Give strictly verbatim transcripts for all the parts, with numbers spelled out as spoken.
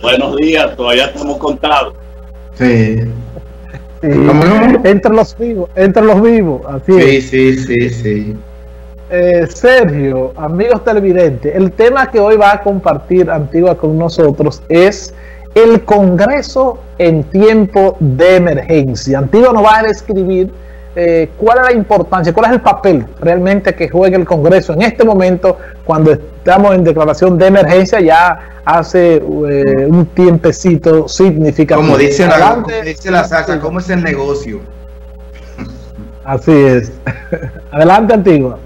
Buenos días, todavía estamos contados. Sí. Sí. Entre los vivos, entre los vivos, así Sí, es. sí, sí, sí. Eh, Sergio, amigos televidentes, el tema que hoy va a compartir Antigua con nosotros es el Congreso en tiempo de emergencia. Antigua nos va a describir eh, cuál es la importancia, cuál es el papel realmente que juega el Congreso en este momento cuando estamos en declaración de emergencia ya hace eh, un tiempecito significativo. Como dice la, como dice la salsa, ¿cómo es el negocio? Así es. Adelante, Antigua.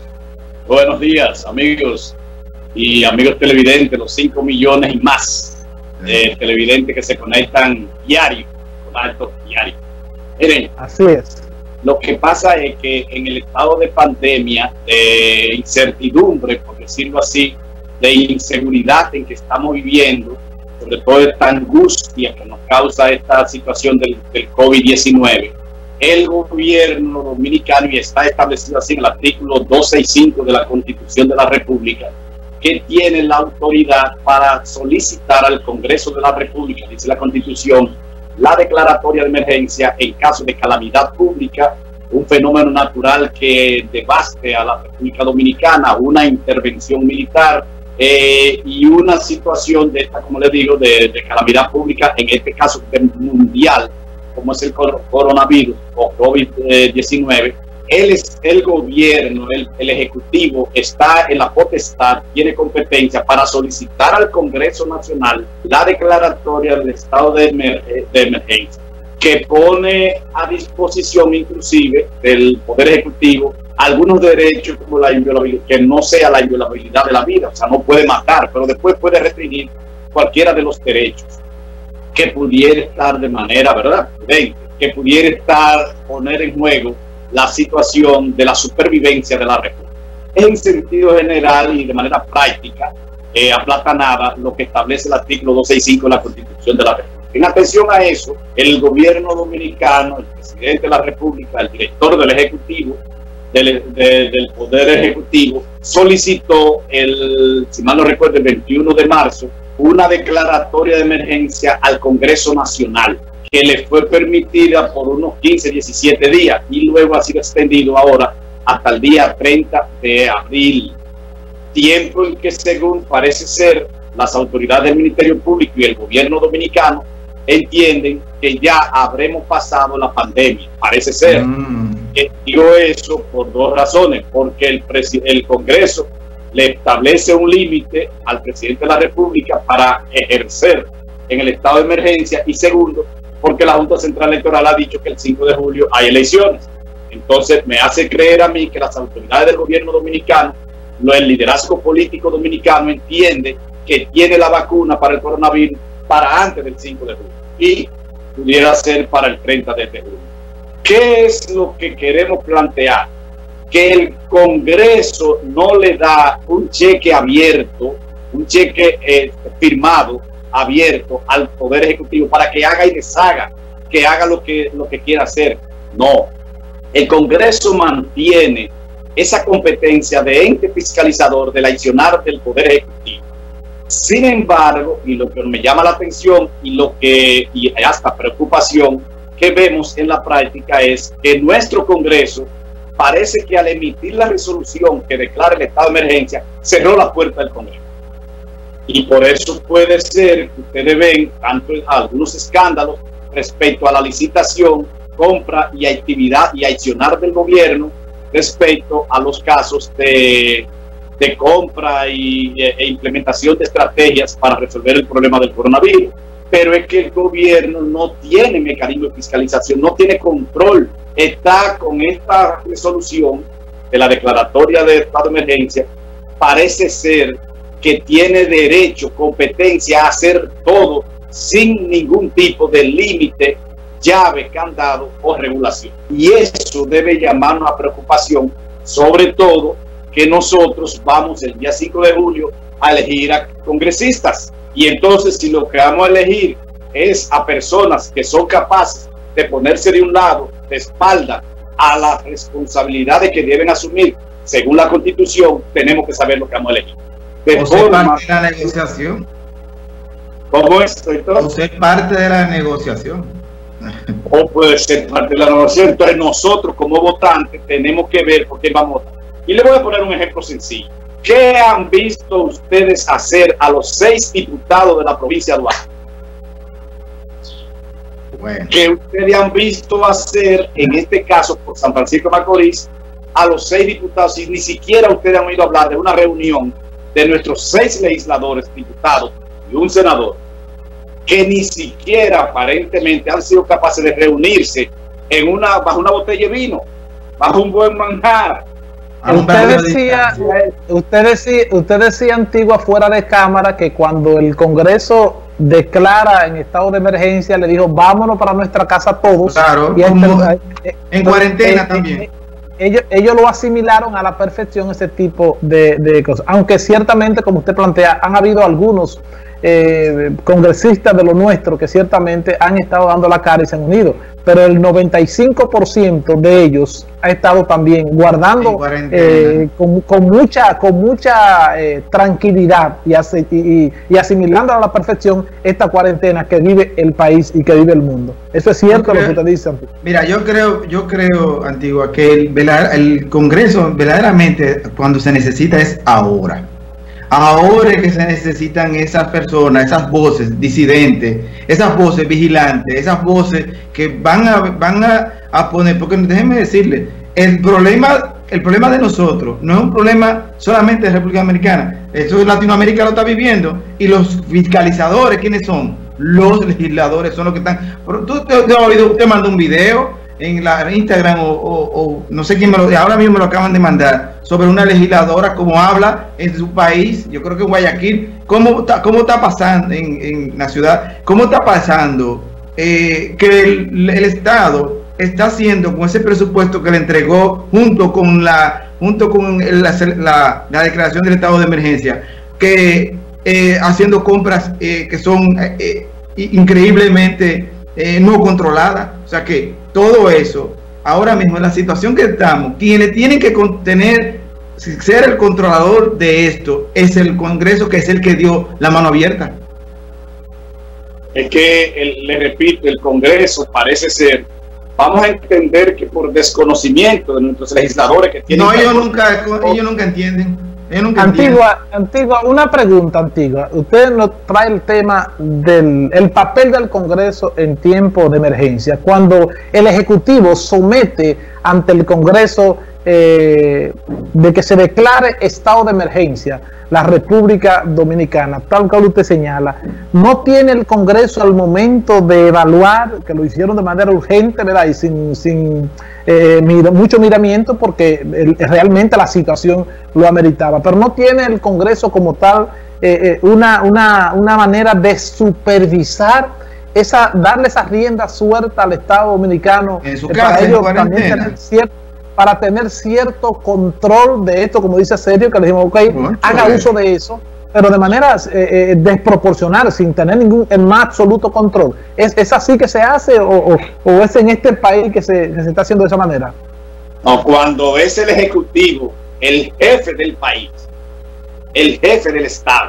Buenos días, amigos y amigos televidentes, los cinco millones y más de televidentes que se conectan diario, con altos diarios. Miren, así es. Lo que pasa es que en el estado de pandemia, de incertidumbre, por decirlo así, de inseguridad en que estamos viviendo, sobre todo esta angustia que nos causa esta situación del, del COVID diecinueve, el gobierno dominicano, y está establecido así en el artículo doscientos sesenta y cinco de la Constitución de la República, que tiene la autoridad para solicitar al Congreso de la República, dice la Constitución, la declaratoria de emergencia en caso de calamidad pública, un fenómeno natural que devaste a la República Dominicana, una intervención militar eh, y una situación de esta, como les digo, de, de calamidad pública, en este caso mundial, como es el coronavirus o COVID diecinueve. Él es el gobierno, el, el ejecutivo está en la potestad, tiene competencia para solicitar al Congreso Nacional la declaratoria del estado de, emer, de emergencia, que pone a disposición inclusive del Poder Ejecutivo algunos derechos como la inviolabilidad, que no sea la inviolabilidad de la vida, o sea, no puede matar, pero después puede restringir cualquiera de los derechos que pudiera estar de manera, ¿verdad?, que pudiera estar, poner en juego la situación de la supervivencia de la República. En sentido general y de manera práctica, eh, aplatanada, lo que establece el artículo doscientos sesenta y cinco de la Constitución de la República. En atención a eso, el gobierno dominicano, el presidente de la República, el director del Ejecutivo, del, de, del Poder Ejecutivo, solicitó, el, si mal no recuerdo, el veintiuno de marzo, una declaratoria de emergencia al Congreso Nacional, que le fue permitida por unos quince, diecisiete días y luego ha sido extendido ahora hasta el día treinta de abril. Tiempo en que, según parece ser, las autoridades del Ministerio Público y el gobierno dominicano entienden que ya habremos pasado la pandemia. Parece ser. Mm. Que digo eso por dos razones. Porque el, el Congreso le establece un límite al presidente de la República para ejercer en el estado de emergencia, y segundo, porque la Junta Central Electoral ha dicho que el cinco de julio hay elecciones. Entonces me hace creer a mí que las autoridades del gobierno dominicano, el liderazgo político dominicano entiende que tiene la vacuna para el coronavirus para antes del cinco de julio y pudiera ser para el treinta de julio. ¿Qué es lo que queremos plantear? Que el Congreso no le da un cheque abierto, un cheque eh, firmado, abierto al Poder Ejecutivo para que haga y deshaga, que haga lo que, lo que quiera hacer. No. El Congreso mantiene esa competencia de ente fiscalizador del accionar del Poder Ejecutivo. Sin embargo, y lo que me llama la atención y lo que y hasta preocupación que vemos en la práctica es que nuestro Congreso parece que al emitir la resolución que declara el estado de emergencia cerró la puerta del Congreso. Y por eso puede ser que ustedes ven tanto algunos escándalos respecto a la licitación, compra y actividad y accionar del gobierno respecto a los casos de, de compra y, e implementación de estrategias para resolver el problema del coronavirus. Pero es que el gobierno no tiene mecanismo de fiscalización, no tiene control. Está con esta resolución de la declaratoria de estado de emergencia, parece ser que tiene derecho, competencia a hacer todo sin ningún tipo de límite, llave, candado o regulación. Y eso debe llamarnos a preocupación, sobre todo que nosotros vamos el día cinco de julio a elegir a congresistas. Y entonces, si lo que vamos a elegir es a personas que son capaces de ponerse de un lado, de espalda, a las responsabilidades que deben asumir según la Constitución, tenemos que saber lo que vamos a elegir. De o forma, sea, la negociación. ¿Cómo es? O ser parte de la negociación. O puede ser parte de la negociación. Entonces nosotros como votantes tenemos que ver por qué vamos a votar. Y le voy a poner un ejemplo sencillo. ¿Qué han visto ustedes hacer a los seis diputados de la provincia de Duarte? Bueno. ¿Qué ustedes han visto hacer, en este caso por San Francisco de Macorís, a los seis diputados? Y ni siquiera ustedes han oído hablar de una reunión de nuestros seis legisladores, diputados y un senador, que ni siquiera aparentemente han sido capaces de reunirse en una, bajo una botella de vino, bajo un buen manjar. Usted decía, usted decía, usted decía Antigua fuera de cámara que cuando el Congreso declara en estado de emergencia le dijo vámonos para nuestra casa todos. Claro, y como eh, eh, en cuarentena eh, también. Eh, ellos, ellos lo asimilaron a la perfección ese tipo de, de cosas. Aunque ciertamente, como usted plantea, han habido algunos eh, congresistas de lo nuestro que ciertamente han estado dando la cara y se han unido. Pero el noventa y cinco por ciento de ellos ha estado también guardando eh, con, con mucha con mucha eh, tranquilidad y, así, y, y asimilando a la perfección esta cuarentena que vive el país y que vive el mundo. Eso es cierto creo, lo que usted dice, Antigua. Mira, yo creo, yo creo, Antigua, que el, el Congreso verdaderamente cuando se necesita es ahora. Ahora es que se necesitan esas personas, esas voces disidentes, esas voces vigilantes, esas voces que van a, van a, a poner, porque déjenme decirle, el problema, el problema de nosotros no es un problema solamente de República Dominicana, esto de Latinoamérica lo está viviendo, y los fiscalizadores, ¿quiénes son? Los legisladores son los que están. Tú te, te, te, te mandó un video en la Instagram o, o, o no sé quién me lo, ahora mismo me lo acaban de mandar, sobre una legisladora, cómo habla en su país, yo creo que en Guayaquil, cómo está, cómo está pasando en, en la ciudad, cómo está pasando eh, que el, el Estado está haciendo con ese presupuesto que le entregó junto con la junto con el, la, la, la declaración del estado de emergencia, que eh, haciendo compras eh, que son eh, increíblemente eh, no controladas, o sea que todo eso, ahora mismo en la situación que estamos, quienes tienen que tener, ser el controlador de esto, es el Congreso, que es el que dio la mano abierta. Es que, el, le repito, el Congreso parece ser, vamos a entender que por desconocimiento de nuestros legisladores que tienen... No, ellos nunca, ellos nunca entienden. Nunca Antigua, Antigua, una pregunta, Antigua. Usted nos trae el tema del el papel del Congreso en tiempo de emergencia. Cuando el Ejecutivo somete ante el Congreso eh, de que se declare estado de emergencia la República Dominicana, tal cual usted señala, no tiene el Congreso al momento de evaluar, que lo hicieron de manera urgente, ¿verdad? Y sin, sin eh, mira, mucho miramiento, porque el, realmente la situación lo ameritaba, pero no tiene el Congreso como tal eh, eh, una, una, una manera de supervisar, esa, darle esa rienda suelta al Estado Dominicano en su eh, casa, para en ellos cuarentena. también tener cierto para tener cierto control de esto, como dice Sergio, que le dijimos, ok, bueno, haga uso de eso, pero de manera eh, eh, desproporcional, sin tener ningún, el más absoluto control. ¿Es, es así que se hace o, o, o es en este país que se, que se está haciendo de esa manera? No, cuando es el Ejecutivo, el jefe del país, el jefe del Estado,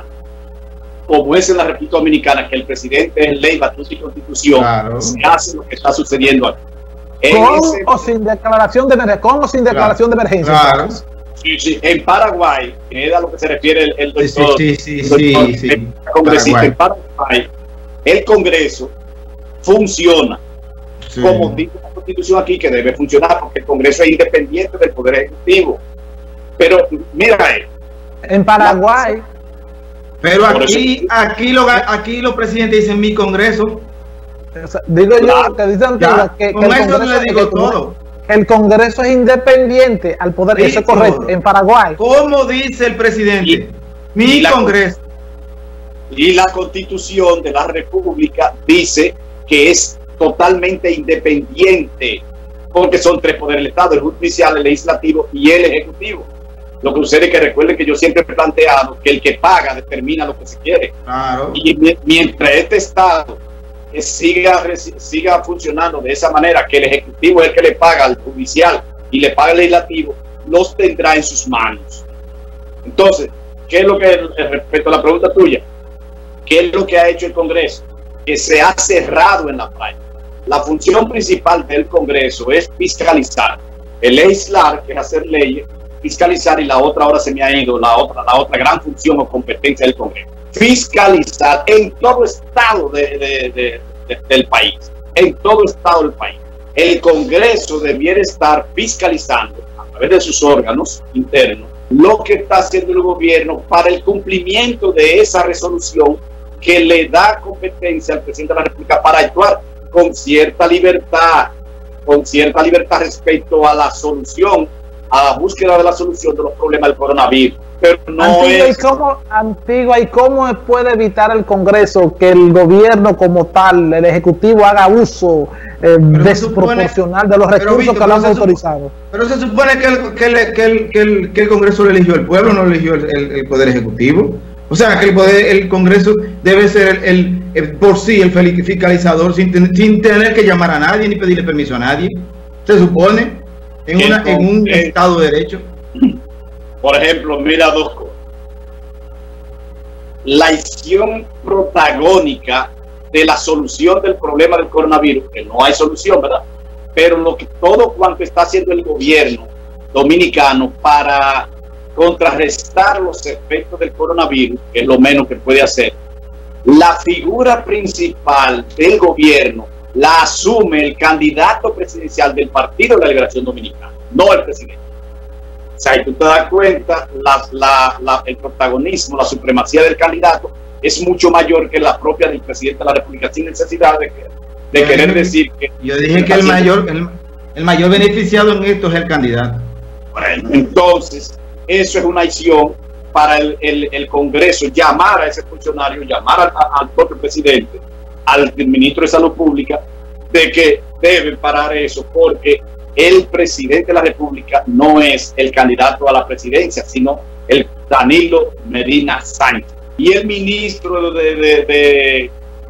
como es en la República Dominicana, que el presidente es ley, batuta y constitución, claro, se hace lo que está sucediendo aquí. ¿Con ese... o sin declaración de emergencia? ¿Con o sin declaración claro, de emergencia? Claro. Sí, sí. En Paraguay, que es a lo que se refiere el, el doctor, sí, sí, sí, el doctor, sí, sí. el congresista, Paraguay. En Paraguay, el Congreso funciona sí. como dice la Constitución aquí, que debe funcionar, porque el Congreso es independiente del Poder Ejecutivo. Pero, mira, eh, en Paraguay... Pero aquí, aquí, lo, aquí los presidentes dicen mi Congreso. O sea, digo claro, yo que dicen ya, que, que, el Congreso, le digo todo. el Congreso es independiente al poder, eso es correcto, en Paraguay. ¿Cómo dice el presidente? Y, Mi y Congreso. La, y la Constitución de la República dice que es totalmente independiente, porque son tres poderes del Estado, el judicial, el legislativo y el ejecutivo. Lo que sucede es que recuerden que yo siempre he planteado que el que paga determina lo que se quiere. Claro. Y mientras este Estado siga, siga funcionando de esa manera, que el ejecutivo es el que le paga al judicial y le paga al legislativo, los tendrá en sus manos. Entonces, ¿qué es lo que respecto a la pregunta tuya? ¿Qué es lo que ha hecho el Congreso? Que se ha cerrado en la práctica. La función principal del Congreso es fiscalizar. El legislar, que es hacer leyes, fiscalizar, y la otra ahora se me ha ido, la otra, la otra gran función o competencia del Congreso. Fiscalizar en todo estado de, de, de, de, del país, en todo estado del país. El Congreso debiera estar fiscalizando a través de sus órganos internos lo que está haciendo el gobierno para el cumplimiento de esa resolución que le da competencia al presidente de la República para actuar con cierta libertad, con cierta libertad respecto a la solución, a la búsqueda de la solución de los problemas del coronavirus. Pero no Antigua, es... ¿y cómo, Antigua, ¿y cómo puede evitar el Congreso que el gobierno como tal, el Ejecutivo, haga uso eh, desproporcional supone, de los recursos Víctor, que lo han autorizado? Pero se supone que el, que, el, que, el, que, el, que el Congreso lo eligió el pueblo, no lo eligió el, el, el Poder Ejecutivo. O sea, que el, poder, el Congreso debe ser el, el, el por sí el fiscalizador sin, ten, sin tener que llamar a nadie ni pedirle permiso a nadie. Se supone en, una, en un Estado de Derecho. Por ejemplo, mira dos cosas. La acción protagónica de la solución del problema del coronavirus, que no hay solución, ¿verdad? Pero lo que todo cuanto está haciendo el gobierno dominicano para contrarrestar los efectos del coronavirus, que es lo menos que puede hacer, la figura principal del gobierno la asume el candidato presidencial del Partido de la Liberación Dominicana, no el presidente. O sea, y tú te das cuenta, la, la, la, el protagonismo, la supremacía del candidato es mucho mayor que la propia del presidente de la República, sin necesidad de, de yo querer dije, decir que... Yo dije que el mayor, el, el mayor beneficiado en esto es el candidato. Bueno, entonces, eso es una acción para el, el, el Congreso, llamar a ese funcionario, llamar al, al propio presidente, al ministro de Salud Pública, de que deben parar eso, porque el presidente de la República no es el candidato a la presidencia, sino el Danilo Medina Sánchez. Y el ministro de, de, de,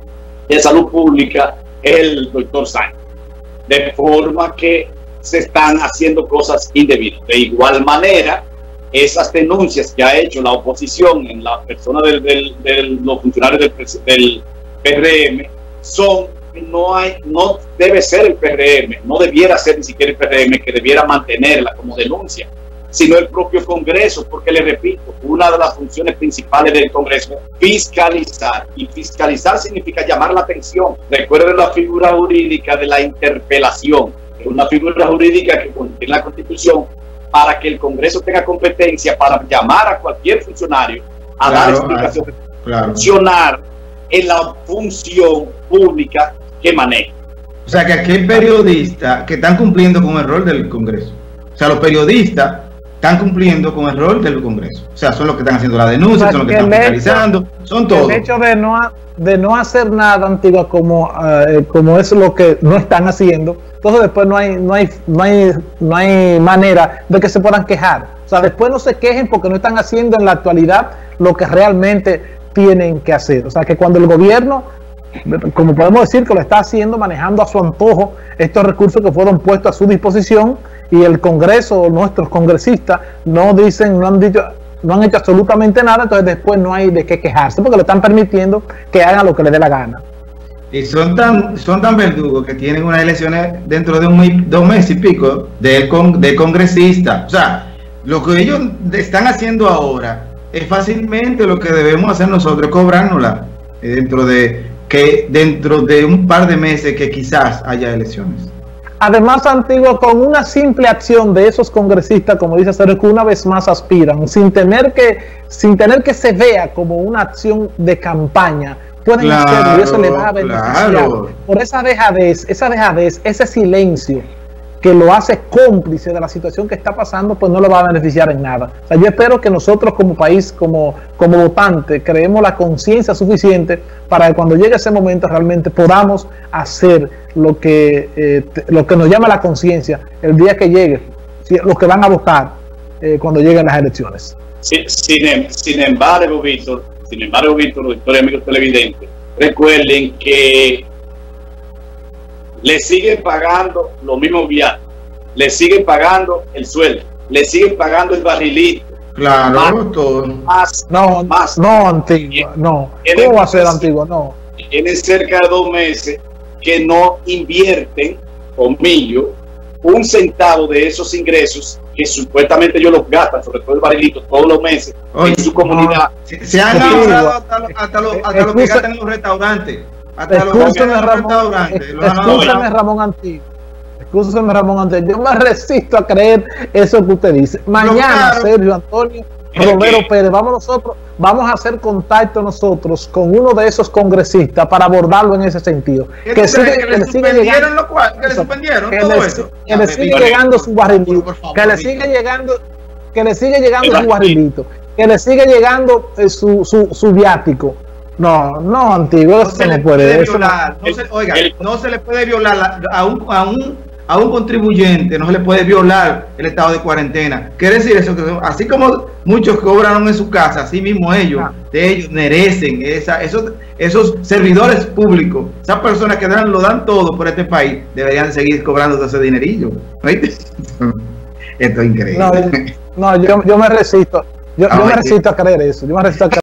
de Salud Pública es el doctor Sánchez. De forma que se están haciendo cosas indebidas. De igual manera, esas denuncias que ha hecho la oposición en la persona de del, del, los funcionarios del, del P R M son... No, hay, no debe ser el P R M, no debiera ser ni siquiera el P R M que debiera mantenerla como denuncia, sino el propio Congreso, porque le repito, una de las funciones principales del Congreso es fiscalizar, y fiscalizar significa llamar la atención. Recuerden la figura jurídica de la interpelación, que es una figura jurídica que contiene la Constitución para que el Congreso tenga competencia para llamar a cualquier funcionario a claro, dar explicaciones, claro. funcionar en la función pública que maneja. O sea, que aquel periodista que están cumpliendo con el rol del Congreso. O sea, los periodistas están cumpliendo con el rol del Congreso. O sea, son los que están haciendo la denuncia, o sea, son los que, que están fiscalizando, son todos. El hecho de no, de no hacer nada, Antigua, como, uh, como es lo que no están haciendo, entonces después no hay, no hay, no hay, no hay manera de que se puedan quejar. O sea, después no se quejen porque no están haciendo en la actualidad lo que realmente tienen que hacer. O sea, que cuando el gobierno, como podemos decir que lo está haciendo, manejando a su antojo estos recursos que fueron puestos a su disposición, y el Congreso, nuestros congresistas no dicen, no han dicho, no han hecho absolutamente nada, entonces después no hay de qué quejarse porque le están permitiendo que hagan lo que les dé la gana. Y son tan, son tan verdugos que tienen unas elecciones dentro de un dos meses y pico de, con, de congresistas. O sea, lo que ellos están haciendo ahora es fácilmente lo que debemos hacer nosotros, cobrárnosla dentro de que dentro de un par de meses que quizás haya elecciones. Además, Antigua, con una simple acción de esos congresistas, como dice Sergio, que una vez más aspiran, sin tener que, sin tener que se vea como una acción de campaña, pueden claro, hacerlo, y eso le va a beneficiar. Claro. Por esa dejadez, esa dejadez, ese silencio que lo hace cómplice de la situación que está pasando, pues no lo va a beneficiar en nada. O sea, yo espero que nosotros como país, como, como votantes, creemos la conciencia suficiente para que cuando llegue ese momento realmente podamos hacer lo que, eh, lo que nos llama la conciencia el día que llegue, los que van a votar eh, cuando lleguen las elecciones. Sí, sin, sin embargo, Víctor, sin embargo, Víctor, doctor y amigos televidentes, recuerden que le siguen pagando los mismos viajes, le siguen pagando el sueldo, le siguen pagando el barrilito, Claro, más, todo. Más, no, más. No, Antigua, no. ¿Cómo va a ser Antigua? No. Tienen cerca de dos meses que no invierten, comillo, un centavo de esos ingresos que supuestamente ellos los gastan, sobre todo el barrilito, todos los meses. Oye, en su comunidad. Se, se han ahorrado hasta, lo, hasta, lo, hasta lo que gastan en los restaurantes. Hasta lo que gastan en los restaurantes. Escúchame, Ramón Antiguo. Escúchame, Ramón Antiguo. Yo me resisto a creer eso que usted dice. Mañana, claro. Sergio Antonio Romero Pérez, vamos nosotros, vamos a hacer contacto nosotros con uno de esos congresistas para abordarlo en ese sentido. Que, sigue, que, que, le sigue llegando, lo cual, que le suspendieron que todo le, eso. Que ya, le sigue me llegando su barrilito, que le sigue llegando, que le sigue llegando su barrilito, que le sigue llegando eh, su, su, su viático. No, no, Antiguo, no se le puede violar, no se, oiga, no se le puede violar a un, a un a un contribuyente, no se le puede violar el estado de cuarentena. Quiere decir eso, que así como muchos cobraron en su casa, así mismo ellos, ah. de ellos merecen esa, esos, esos servidores públicos, esas personas que dan, lo dan todo por este país, deberían seguir cobrando ese dinerillo. Esto es increíble. No, no yo, yo me resisto, yo, yo me resisto a creer eso, yo me resisto a creer